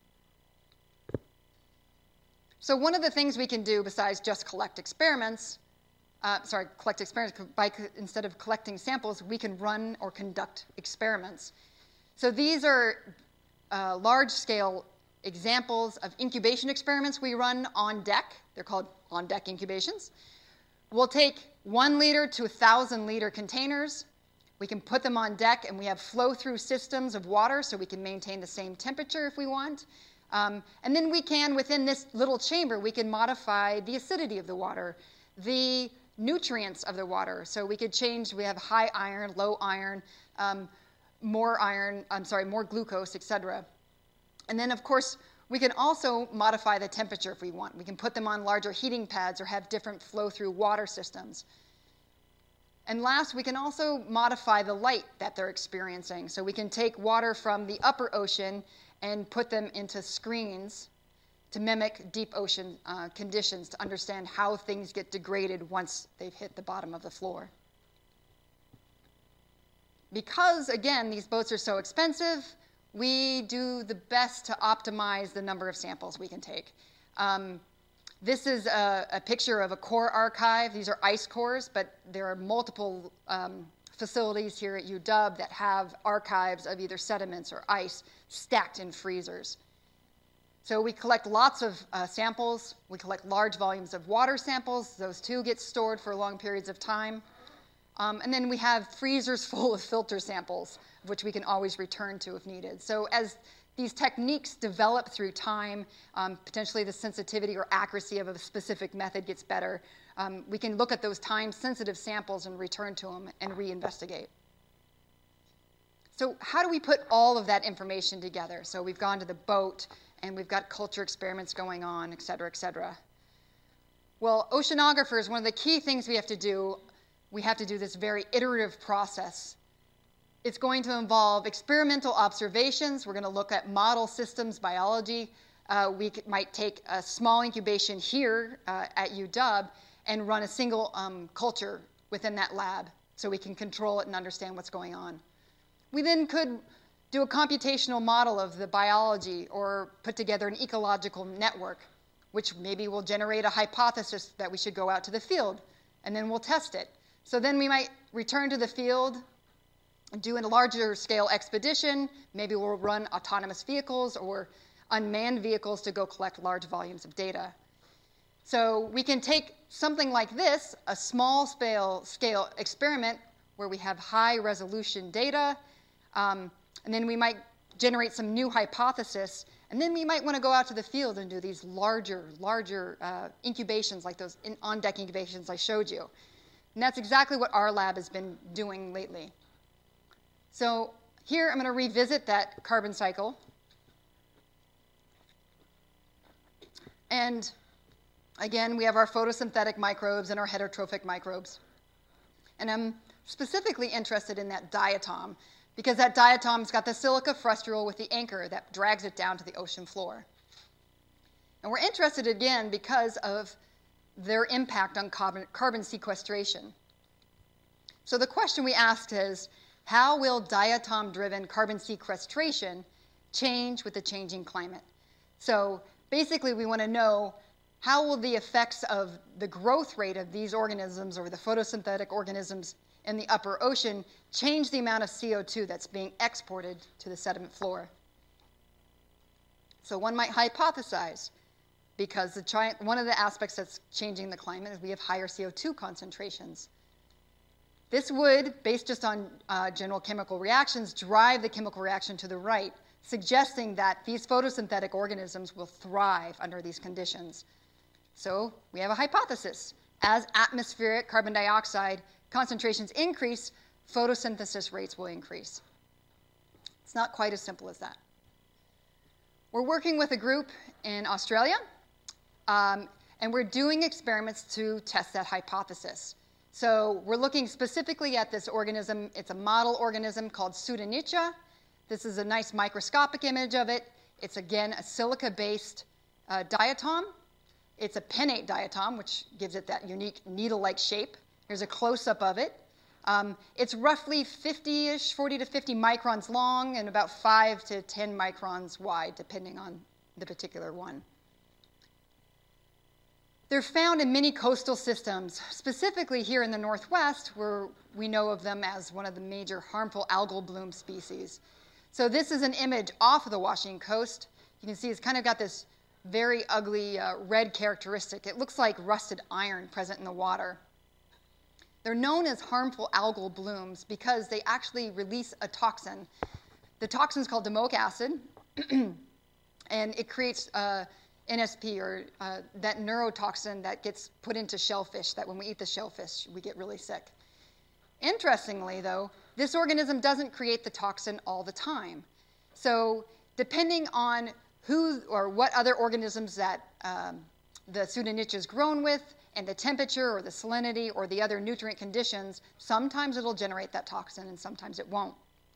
So one of the things we can do besides just collect experiments, uh, sorry, collect experiments, by, instead of collecting samples, we can run or conduct experiments. So these are uh, large-scale examples of incubation experiments we run on deck. They're called on-deck incubations. We'll take one liter to one thousand liter containers. We can put them on deck, and we have flow-through systems of water so we can maintain the same temperature if we want. Um, and then we can, within this little chamber, we can modify the acidity of the water, the nutrients of the water. So we could change, we have high iron, low iron, um, more iron, I'm sorry, more glucose, et cetera. And then, of course, we can also modify the temperature if we want. We can put them on larger heating pads or have different flow-through water systems. And last, we can also modify the light that they're experiencing. So we can take water from the upper ocean and put them into screens to mimic deep ocean uh, conditions to understand how things get degraded once they've hit the bottom of the floor. Because, again, these boats are so expensive, we do the best to optimize the number of samples we can take. Um, this is a, a picture of a core archive. These are ice cores, but there are multiple um, facilities here at U W that have archives of either sediments or ice stacked in freezers. So we collect lots of uh, samples. We collect large volumes of water samples. Those too get stored for long periods of time. Um, and then we have freezers full of filter samples, which we can always return to if needed. So as these techniques develop through time, um, potentially the sensitivity or accuracy of a specific method gets better, um, we can look at those time-sensitive samples and return to them and reinvestigate. So how do we put all of that information together? So we've gone to the boat, and we've got culture experiments going on, et cetera, et cetera. Well, oceanographers, one of the key things we have to do, we have to do this very iterative process. It's going to involve experimental observations. We're going to look at model systems biology. Uh, we might take a small incubation here uh, at U W and run a single um, culture within that lab so we can control it and understand what's going on. We then could do a computational model of the biology or put together an ecological network, which maybe will generate a hypothesis that we should go out to the field, and then we'll test it. So then we might return to the field, do a larger scale expedition. Maybe we'll run autonomous vehicles or unmanned vehicles to go collect large volumes of data. So we can take something like this, a small scale, scale experiment where we have high resolution data, um, and then we might generate some new hypothesis, and then we might want to go out to the field and do these larger, larger uh, incubations like those in on-deck incubations I showed you. And that's exactly what our lab has been doing lately. So here I'm going to revisit that carbon cycle. And again, we have our photosynthetic microbes and our heterotrophic microbes. And I'm specifically interested in that diatom, because that diatom's got the silica frustrule with the anchor that drags it down to the ocean floor. And we're interested again because of their impact on carbon, carbon sequestration. So the question we asked is, how will diatom-driven carbon sequestration change with the changing climate? So basically, we want to know how will the effects of the growth rate of these organisms or the photosynthetic organisms in the upper ocean change the amount of C O two that's being exported to the sediment floor. So one might hypothesize, because the one of the aspects that's changing the climate is we have higher C O two concentrations. This would, based just on uh, general chemical reactions, drive the chemical reaction to the right, suggesting that these photosynthetic organisms will thrive under these conditions. So we have a hypothesis. As atmospheric carbon dioxide concentrations increase, photosynthesis rates will increase. It's not quite as simple as that. We're working with a group in Australia, um, and we're doing experiments to test that hypothesis. So we're looking specifically at this organism. It's a model organism called Pseudonychia. This is a nice microscopic image of it. It's, again, a silica-based uh, diatom. It's a pinnate diatom, which gives it that unique needle-like shape. Here's a close-up of it. Um, it's roughly fifty-ish, forty to fifty microns long and about five to ten microns wide, depending on the particular one. They're found in many coastal systems, specifically here in the Northwest, where we know of them as one of the major harmful algal bloom species. So this is an image off of the Washington coast. You can see it's kind of got this very ugly uh, red characteristic. It looks like rusted iron present in the water. They're known as harmful algal blooms because they actually release a toxin. The toxin is called domoic acid, and it creates uh, N S P, or uh, that neurotoxin that gets put into shellfish, that when we eat the shellfish, we get really sick. Interestingly, though, this organism doesn't create the toxin all the time. So depending on who or what other organisms that um, the Pseudonychia is grown with, and the temperature or the salinity or the other nutrient conditions, sometimes it'll generate that toxin and sometimes it won't.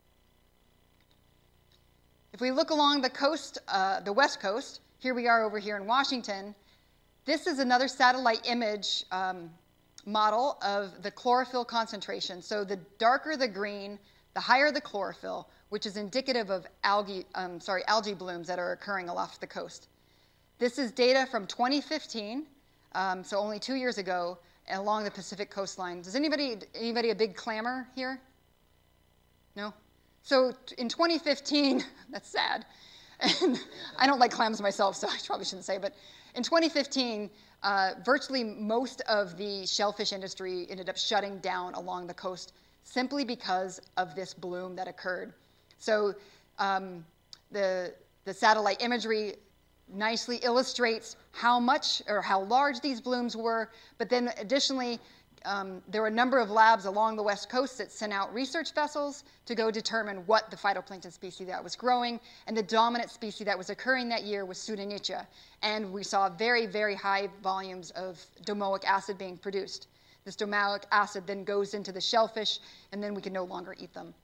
If we look along the coast, uh, the west coast, here we are over here in Washington, this is another satellite image um, model of the chlorophyll concentration. So the darker the green, the higher the chlorophyll, which is indicative of algae, um, sorry, algae blooms that are occurring off the coast. This is data from twenty fifteen. Um, so only two years ago, along the Pacific coastline. Does anybody, anybody a big clamor here? No? So in twenty fifteen, that's sad. And I don't like clams myself, so I probably shouldn't say, but in twenty fifteen, uh, virtually most of the shellfish industry ended up shutting down along the coast simply because of this bloom that occurred. So um, the, the satellite imagery nicely illustrates how much or how large these blooms were, but then additionally, um, there were a number of labs along the west coast that sent out research vessels to go determine what the phytoplankton species that was growing, and the dominant species that was occurring that year was Pseudonychia, and we saw very, very high volumes of domoic acid being produced. This domoic acid then goes into the shellfish, and then we can no longer eat them.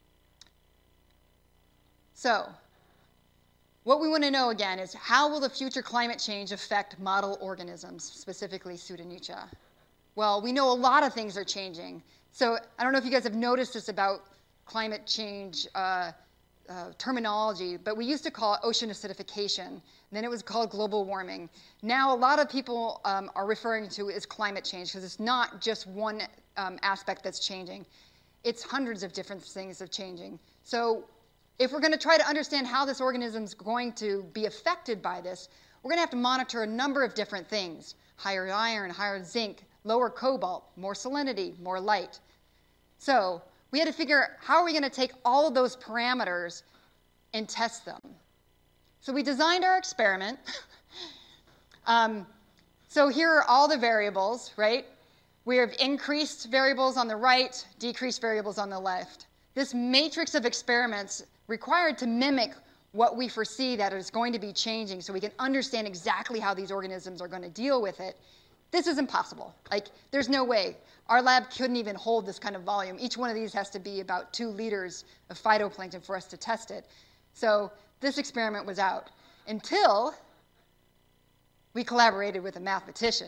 So, what we want to know again is, how will the future climate change affect model organisms, specifically Pseudonychia? Well, we know a lot of things are changing. So I don't know if you guys have noticed this about climate change uh, uh, terminology, but we used to call it ocean acidification. And then it was called global warming. Now a lot of people um, are referring to it as climate change because it's not just one um, aspect that's changing. It's hundreds of different things that are changing. So if we're going to try to understand how this organism is going to be affected by this, we're going to have to monitor a number of different things: higher iron, higher zinc, lower cobalt, more salinity, more light. So we had to figure, how are we going to take all of those parameters and test them? So we designed our experiment. um, so here are all the variables, right? We have increased variables on the right, decreased variables on the left. This matrix of experiments required to mimic what we foresee that is going to be changing so we can understand exactly how these organisms are going to deal with it. This is impossible. Like, there's no way. Our lab couldn't even hold this kind of volume. Each one of these has to be about two liters of phytoplankton for us to test it. So this experiment was out until we collaborated with a mathematician.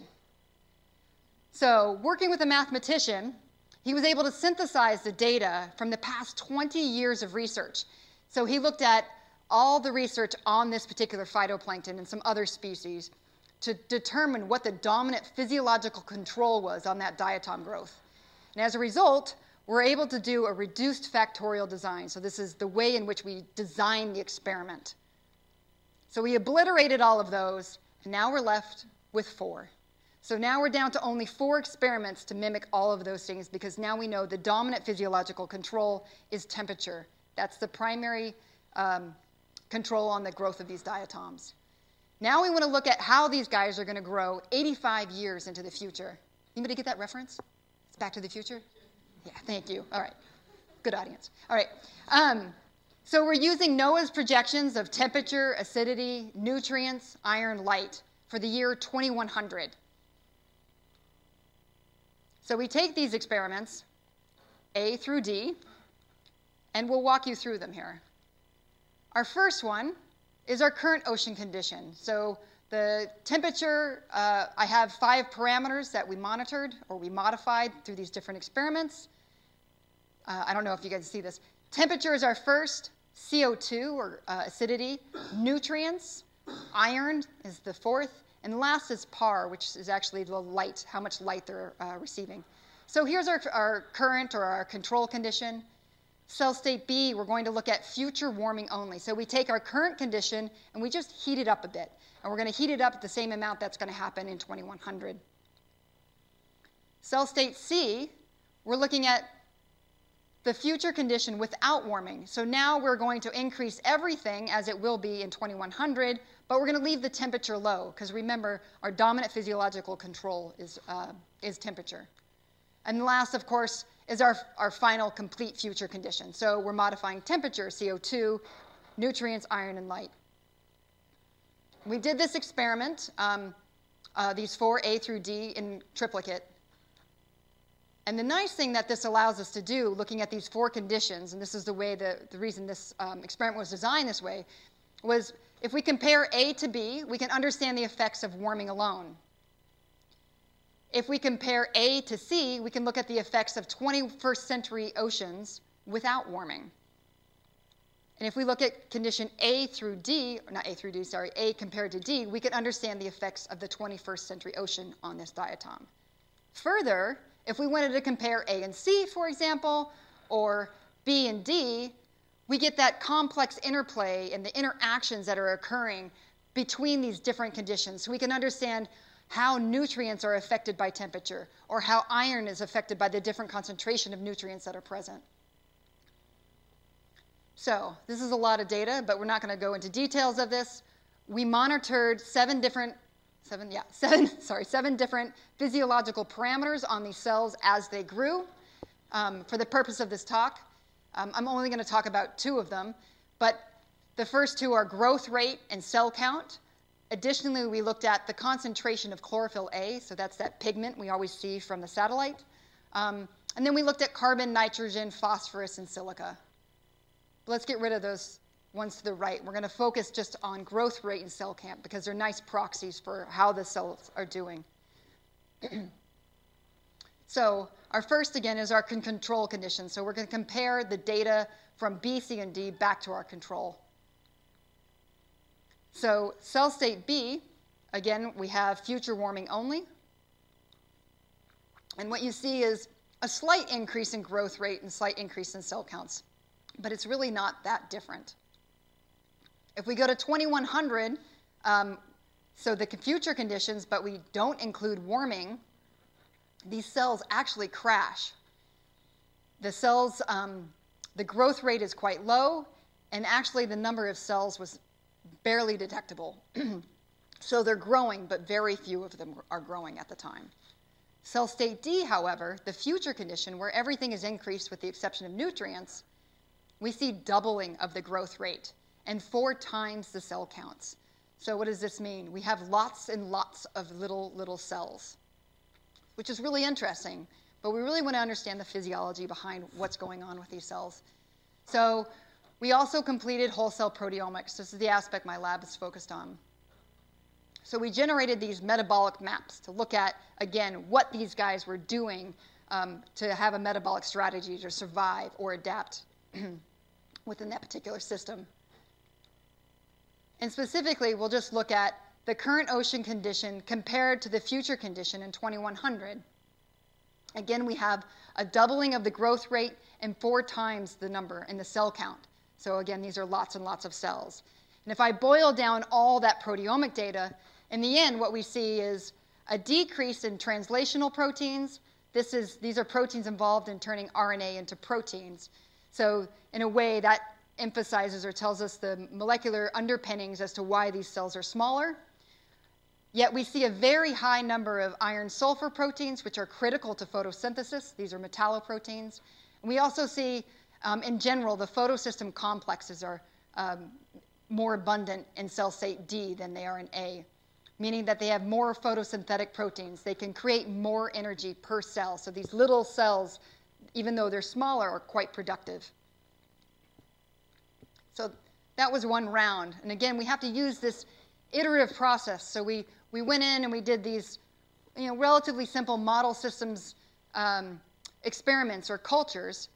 So working with a mathematician, he was able to synthesize the data from the past twenty years of research. So he looked at all the research on this particular phytoplankton and some other species to determine what the dominant physiological control was on that diatom growth. And as a result, we're able to do a reduced factorial design. So this is the way in which we design the experiment. So we obliterated all of those, and now we're left with four. So now we're down to only four experiments to mimic all of those things, because now we know the dominant physiological control is temperature. That's the primary um, control on the growth of these diatoms. Now we want to look at how these guys are going to grow eighty-five years into the future. Anybody get that reference? It's Back to the Future? Yeah, thank you. All right. Good audience. All right. Um, so we're using NOAA's projections of temperature, acidity, nutrients, iron, light for the year twenty-one hundred. So we take these experiments, A through D, and we'll walk you through them here. Our first one is our current ocean condition. So the temperature, uh, I have five parameters that we monitored or we modified through these different experiments. Uh, I don't know if you guys see this. Temperature is our first, C O two, or uh, acidity, nutrients, iron is the fourth, and last is P A R, which is actually the light, how much light they're uh, receiving. So here's our, our current or our control condition. Cell state B, we're going to look at future warming only. So we take our current condition and we just heat it up a bit. And we're going to heat it up at the same amount that's going to happen in twenty-one hundred. Cell state C, we're looking at the future condition without warming. So now we're going to increase everything as it will be in twenty-one hundred, but we're going to leave the temperature low, because remember, our dominant physiological control is, uh, is temperature. And last, of course, is our, our final complete future condition. So we're modifying temperature, C O two, nutrients, iron, and light. We did this experiment, um, uh, these four, A through D, in triplicate. And the nice thing that this allows us to do, looking at these four conditions, and this is the way, the, the reason this um, experiment was designed this way, was if we compare A to B, we can understand the effects of warming alone. If we compare A to C, we can look at the effects of twenty-first century oceans without warming. And if we look at condition A through D, or not A through D, sorry, A compared to D, we can understand the effects of the twenty-first century ocean on this diatom. Further, if we wanted to compare A and C, for example, or B and D, we get that complex interplay and the interactions that are occurring between these different conditions. So we can understand how nutrients are affected by temperature, or how iron is affected by the different concentration of nutrients that are present. So this is a lot of data, but we're not going to go into details of this. We monitored seven different, seven, yeah, seven, sorry, seven different physiological parameters on these cells as they grew. Um, for the purpose of this talk, um, I'm only going to talk about two of them, but the first two are growth rate and cell count. Additionally, we looked at the concentration of chlorophyll A, so that's that pigment we always see from the satellite. Um, and then we looked at carbon, nitrogen, phosphorus, and silica. But let's get rid of those ones to the right. We're going to focus just on growth rate and cell count, because they're nice proxies for how the cells are doing. So Our first, again, is our con control condition. So we're going to compare the data from B, C, and D back to our control. So cell state B, again, we have future warming only. And what you see is a slight increase in growth rate and slight increase in cell counts. But it's really not that different. If we go to twenty-one hundred, um, so the future conditions, but we don't include warming, these cells actually crash. The cells, um, the growth rate is quite low, and actually the number of cells was barely detectable. So they're growing, but very few of them are growing at the time. Cell state D, however, the future condition where everything is increased with the exception of nutrients, we see doubling of the growth rate and four times the cell counts. So what does this mean? We have lots and lots of little, little cells, which is really interesting, but we really want to understand the physiology behind what's going on with these cells. So we also completed whole cell proteomics. This is the aspect my lab is focused on. So we generated these metabolic maps to look at, again, what these guys were doing um, to have a metabolic strategy to survive or adapt within that particular system. And specifically, we'll just look at the current ocean condition compared to the future condition in twenty-one hundred. Again, we have a doubling of the growth rate and four times the number in the cell count. So again, these are lots and lots of cells. And if I boil down all that proteomic data, in the end, what we see is a decrease in translational proteins. This is, these are proteins involved in turning R N A into proteins. So in a way, that emphasizes or tells us the molecular underpinnings as to why these cells are smaller. Yet we see a very high number of iron-sulfur proteins, which are critical to photosynthesis. These are metalloproteins. And we also see, um, in general, the photosystem complexes are um, more abundant in cell state D than they are in A, meaning that they have more photosynthetic proteins. They can create more energy per cell. So these little cells, even though they're smaller, are quite productive. So that was one round. And again, we have to use this iterative process. So we, we went in and we did these you know, relatively simple model systems um, experiments or cultures.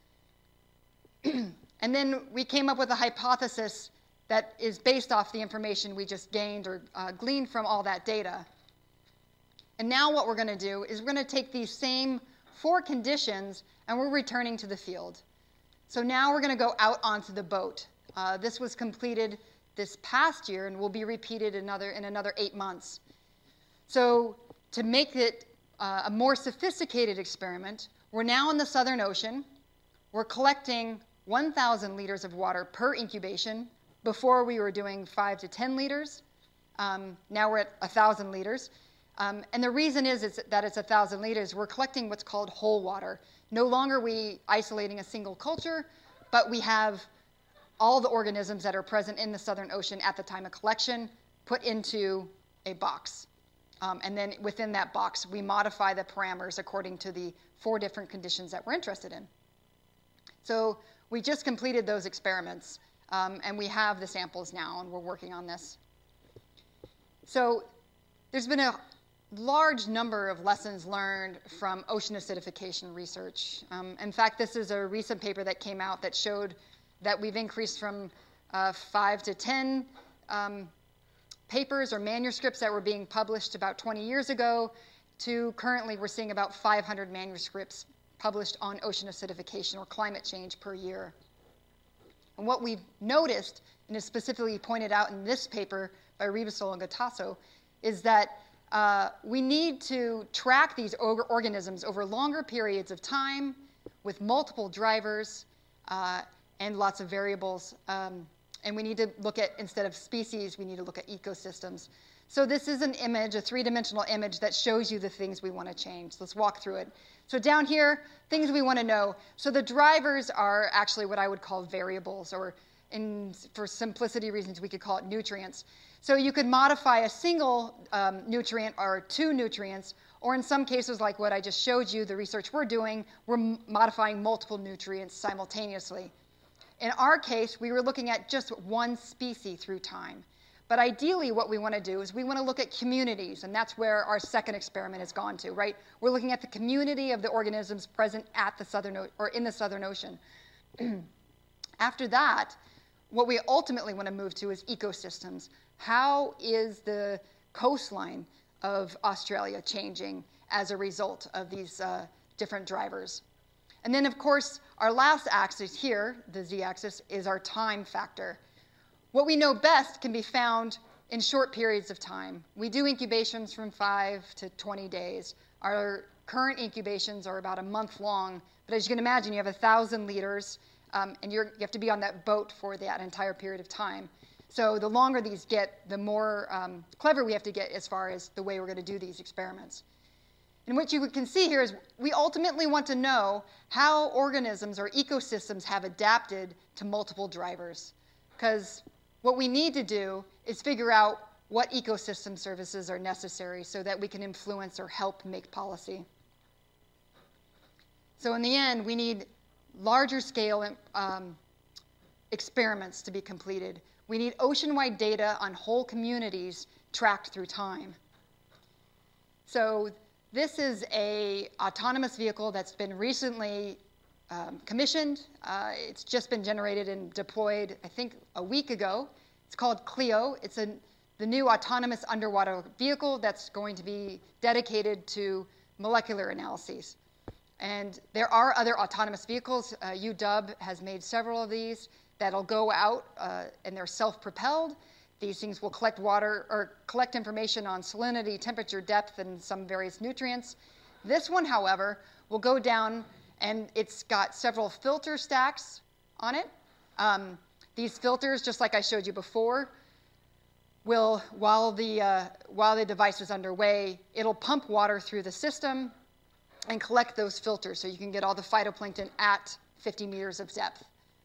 And then we came up with a hypothesis that is based off the information we just gained or uh, gleaned from all that data. And now what we're going to do is we're going to take these same four conditions and we're returning to the field. So now we're going to go out onto the boat. Uh, this was completed this past year and will be repeated another, in another eight months. So to make it uh, a more sophisticated experiment, we're now in the Southern Ocean. We're collecting one thousand liters of water per incubation. Before we were doing five to ten liters. Um, now we're at one thousand liters. Um, and the reason is, is that it's one thousand liters. We're collecting what's called whole water. No longer are we isolating a single culture, but we have all the organisms that are present in the Southern Ocean at the time of collection put into a box. Um, and then within that box, we modify the parameters according to the four different conditions that we're interested in. So we just completed those experiments. Um, and we have the samples now, and we're working on this. So there's been a large number of lessons learned from ocean acidification research. Um, in fact, this is a recent paper that came out that showed that we've increased from uh, five to ten um, papers or manuscripts that were being published about twenty years ago to currently we're seeing about five hundred manuscripts published on ocean acidification or climate change per year. And what we've noticed, and is specifically pointed out in this paper by Ribasol and Gattasso, is that uh, we need to track these organisms over longer periods of time with multiple drivers uh, and lots of variables. Um, and we need to look at, instead of species, we need to look at ecosystems. So this is an image, a three-dimensional image that shows you the things we want to change. Let's walk through it. So down here, things we want to know. So the drivers are actually what I would call variables, or in, for simplicity reasons, we could call it nutrients. So you could modify a single um, nutrient or two nutrients, or in some cases, like what I just showed you, the research we're doing, we're modifying multiple nutrients simultaneously. In our case, we were looking at just one species through time. But ideally, what we want to do is we want to look at communities, and that's where our second experiment has gone to, right? We're looking at the community of the organisms present at the southern o- or in the Southern Ocean. After that, what we ultimately want to move to is ecosystems. How is the coastline of Australia changing as a result of these uh, different drivers? And then, of course, our last axis here, the z-axis, is our time factor. What we know best can be found in short periods of time. We do incubations from five to twenty days. Our current incubations are about a month long, but as you can imagine, you have a thousand liters, um, and you're, you have to be on that boat for that entire period of time. So the longer these get, the more um, clever we have to get as far as the way we're going to do these experiments. And what you can see here is we ultimately want to know how organisms or ecosystems have adapted to multiple drivers. Because what we need to do is figure out what ecosystem services are necessary so that we can influence or help make policy. So in the end, we need larger scale um, experiments to be completed. We need ocean-wide data on whole communities tracked through time. So this is an autonomous vehicle that's been recently um, commissioned. Uh, it's just been generated and deployed, I think, a week ago. It's called Clio. It's a, the new autonomous underwater vehicle that's going to be dedicated to molecular analyses. And there are other autonomous vehicles. Uh, U W has made several of these that'll go out, uh, and they're self-propelled. These things will collect water or collect information on salinity, temperature, depth, and some various nutrients. This one, however, will go down, and it's got several filter stacks on it. Um, these filters, just like I showed you before, will, while the, uh, while the device is underway, it'll pump water through the system and collect those filters so you can get all the phytoplankton at fifty meters of depth.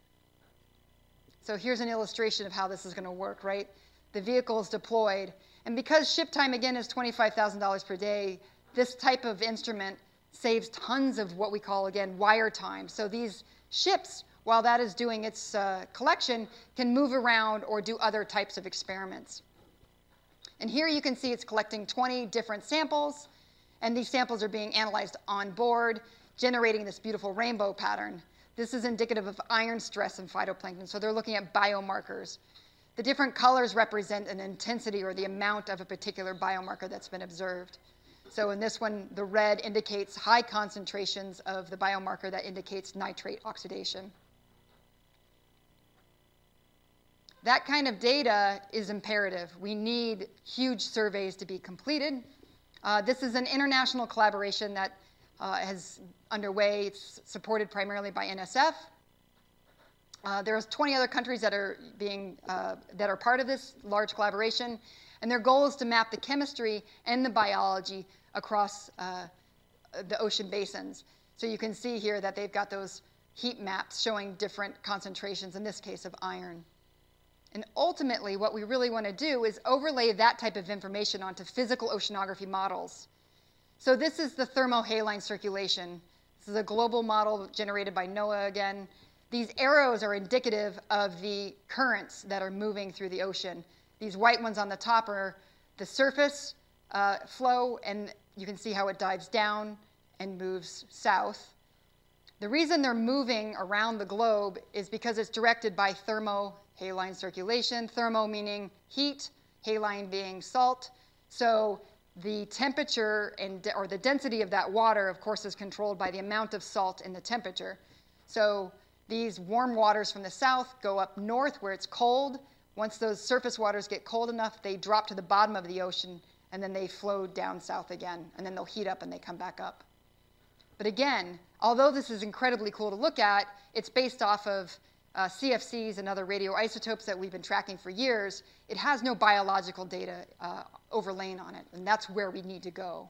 So here's an illustration of how this is going to work, right? The vehicle is deployed, and because ship time, again, is twenty-five thousand dollars per day, this type of instrument saves tons of what we call, again, wire time. So these ships, while that is doing its uh, collection, can move around or do other types of experiments. And here you can see it's collecting twenty different samples, and these samples are being analyzed on board, generating this beautiful rainbow pattern. This is indicative of iron stress in phytoplankton, so they're looking at biomarkers. The different colors represent an intensity or the amount of a particular biomarker that's been observed. So in this one, the red indicates high concentrations of the biomarker that indicates nitrate oxidation. That kind of data is imperative. We need huge surveys to be completed. Uh, this is an international collaboration that uh, is underway. It's supported primarily by N S F. Uh, there's twenty other countries that are being uh, that are part of this large collaboration, and their goal is to map the chemistry and the biology across uh, the ocean basins. So you can see here that they've got those heat maps showing different concentrations, in this case of iron. And ultimately, what we really want to do is overlay that type of information onto physical oceanography models. So this is the thermohaline circulation. This is a global model generated by NOAA again. These arrows are indicative of the currents that are moving through the ocean. These white ones on the top are the surface uh, flow, and you can see how it dives down and moves south. The reason they're moving around the globe is because it's directed by thermohaline circulation. Thermo meaning heat, haline being salt. So the temperature and, or the density of that water, of course, is controlled by the amount of salt in the temperature. So these warm waters from the south go up north where it's cold. Once those surface waters get cold enough, they drop to the bottom of the ocean, and then they flow down south again, and then they'll heat up and they come back up. But again, although this is incredibly cool to look at, it's based off of uh, C F Cs and other radioisotopes that we've been tracking for years. It has no biological data uh, overlain on it, and that's where we need to go.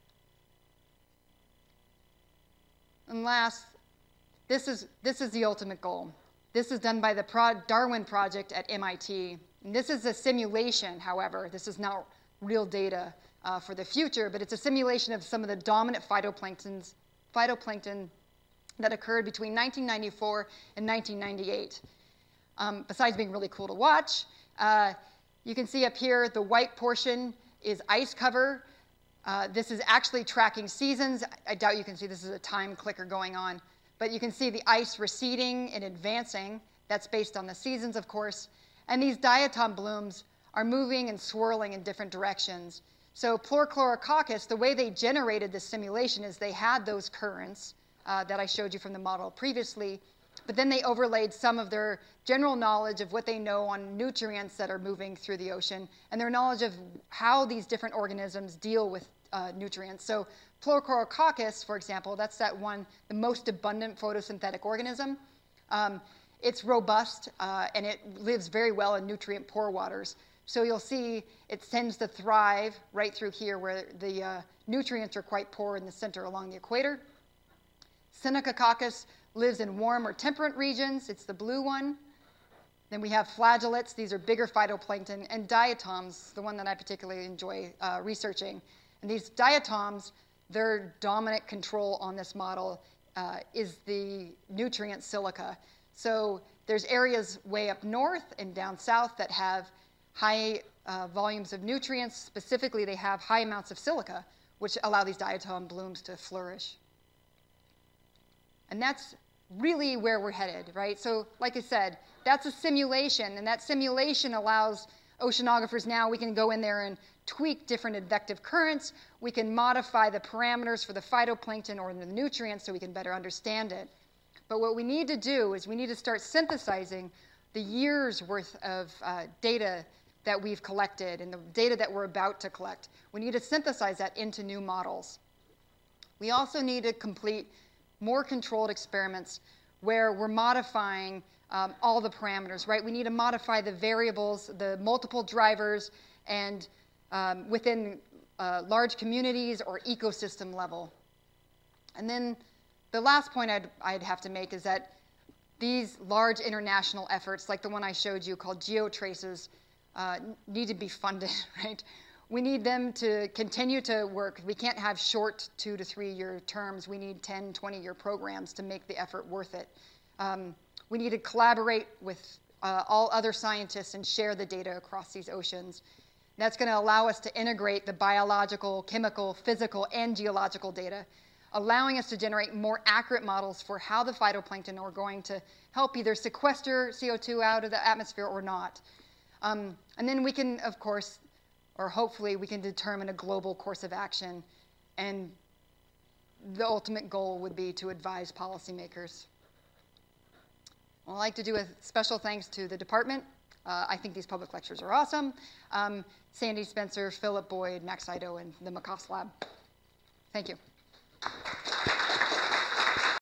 And last, this is, this is the ultimate goal. This is done by the Pro Darwin Project at M I T. And this is a simulation, however. This is not real data uh, for the future, but it's a simulation of some of the dominant phytoplanktons, phytoplankton that occurred between nineteen ninety-four and nineteen ninety-eight. Um, besides being really cool to watch, uh, You can see up here the white portion is ice cover. Uh, this is actually tracking seasons. I doubt you can see this is a time clicker going on, but you can see the ice receding and advancing. That's based on the seasons, of course. And these diatom blooms are moving and swirling in different directions. So Plurichlorococcus, the way they generated this simulation is they had those currents uh, that I showed you from the model previously, but then they overlaid some of their general knowledge of what they know on nutrients that are moving through the ocean and their knowledge of how these different organisms deal with uh, nutrients. So Plurichlorococcus, for example, that's that one, the most abundant photosynthetic organism. Um, it's robust, uh, and it lives very well in nutrient-poor waters. So you'll see it tends to thrive right through here where the uh, nutrients are quite poor in the center along the equator. Synechococcus lives in warm or temperate regions. It's the blue one. Then we have flagellates. These are bigger phytoplankton. And diatoms, the one that I particularly enjoy uh, researching. And these diatoms, their dominant control on this model uh, is the nutrient silica. So there's areas way up north and down south that have high uh, volumes of nutrients. Specifically, they have high amounts of silica, which allow these diatom blooms to flourish. And that's really where we're headed, right? So like I said, that's a simulation, and that simulation allows oceanographers now, we can go in there and tweak different advective currents. We can modify the parameters for the phytoplankton or the nutrients so we can better understand it. But what we need to do is we need to start synthesizing the years worth of uh, data that we've collected and the data that we're about to collect. We need to synthesize that into new models. We also need to complete more controlled experiments where we're modifying um, all the parameters, right? We need to modify the variables, the multiple drivers, and um, within uh, large communities or ecosystem level. And then the last point I'd, I'd have to make is that these large international efforts, like the one I showed you called GeoTraces, uh, need to be funded, right? We need them to continue to work. We can't have short two to three year terms. We need ten, twenty year programs to make the effort worth it. Um, we need to collaborate with uh, all other scientists and share the data across these oceans. That's going to allow us to integrate the biological, chemical, physical, and geological data, allowing us to generate more accurate models for how the phytoplankton are going to help either sequester C O two out of the atmosphere or not. Um, and then we can, of course, or hopefully we can determine a global course of action, and the ultimate goal would be to advise policymakers. Well, I'd like to do a special thanks to the department. Uh, I think these public lectures are awesome. Um, Sandy Spencer, Philip Boyd, Max Saito, and the McCoss Lab. Thank you.